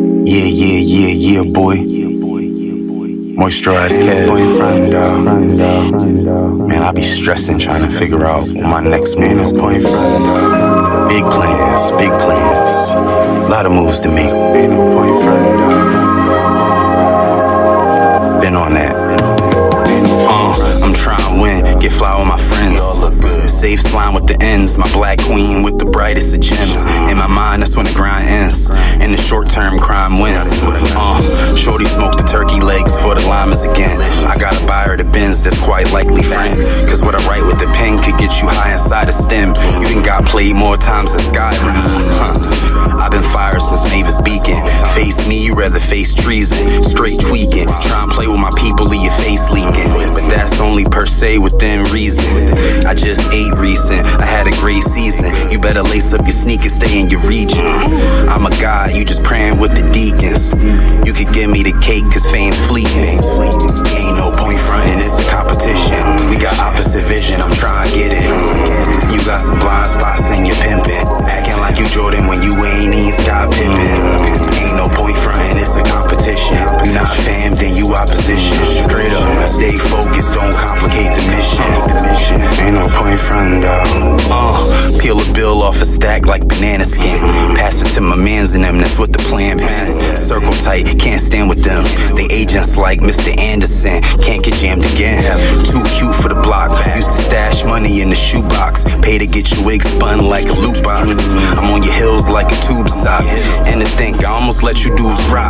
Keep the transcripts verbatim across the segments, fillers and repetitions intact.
Yeah, yeah, yeah, yeah, boy. Moisturized cat. Boyfriend, uh, man, I be stressing trying to figure out what my next move is. Boyfriend, uh, big plans, big plans. A lot of moves to make. Ain't no boyfriend, uh, been on that. Uh, I'm trying to win, get fly with my friends. All look good. Safe slime with the ends. My black queen with the brightest of gems. In my mind, that's when the grind ends. In the short term, crime wins. Uh, shorty smoke the turkey legs for the llamas again. I gotta buy her the Benz, that's quite likely friends. Cause what I write with the pen could get you high inside the stem. You done got played more times than Skyrim. Huh. I've been fired since Mavis Beacon. Face me, you rather face treason. Straight tweaking. Try and play with my people, leave your face leaking. But that's only per se within reason. I just ate recent, I had a great season. You better lace up your sneakers, stay in your region. I'm a god, you just praying with the deacons. You could give me the cake, cause fame's fleeting. Ain't no point frontin', it's a competition. We got opposite vision, I'm trying to get it. You got some blind spots and you're pimpin'. Acting like you Jordan when you ain't even Scott Pippen. Ain't no point frontin', it's a competition. You not fam, then you opposition. Straight up, stay focused, don't complicate the mission. Ain't no point frontin', dawg. Uh, peel a bill off a stack like banana skin. Pass it to my mans and them, that's what the plan been. Circle tight, can't stand with them. They agents like Mister Anderson, can't get jammed again. Too cute for the block, used to stash money in the shoebox. Pay to get your wig spun like a loot box. I'm on your heels like a tube sock. And to think, I almost let you dudes rock.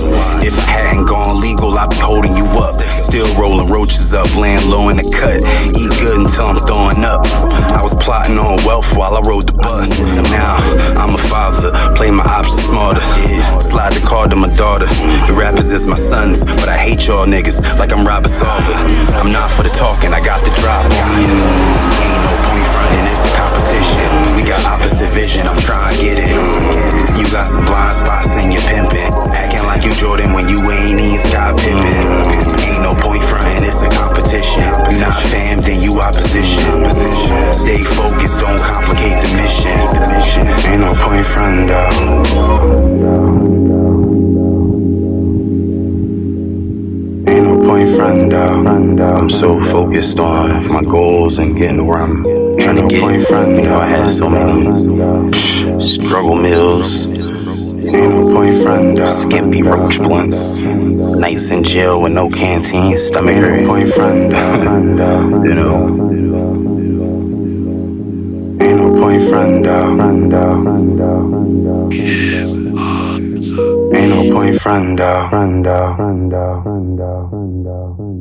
If I hadn't gone legal, I'd be holding you up. Still rolling roaches up, laying low in the cut. Eat good until I'm throwing up. I was plotting on wealth while I rode the bus. Now, I'm a father, play my options smarter. Slide the card to my daughter. The rappers is my sons, but I hate y'all niggas like I'm Robert Salver. I'm not for the talking, I got the drop on you. Ain't no point frontin', it's a competition. We got opposite vision, I'm trying to get it. You got some blind spots and you're pimpin'. Acting like you Jordan when you ain't even Scott Pippen. Ain't no point frontin', it's a competition. You not fam, then you opposition. Stay focused, don't complicate the mission. Ain't no point frontin', dawg. Ain't no point frontin', dawg. I'm so focused on my goals and getting to where I'm trying to get. You know, I had so many struggle meals. Ain't no point frontin', dawg. Skimpy roach blunts. Nights in jail with no canteen. Stomach hurt. Ain't no point frontin', dawg. You know. Ain't no point frontin', dawg. Ain't no point frontin', dawg.